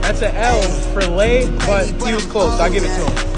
That's an L for Lay, but he was close. So I'll give it to him.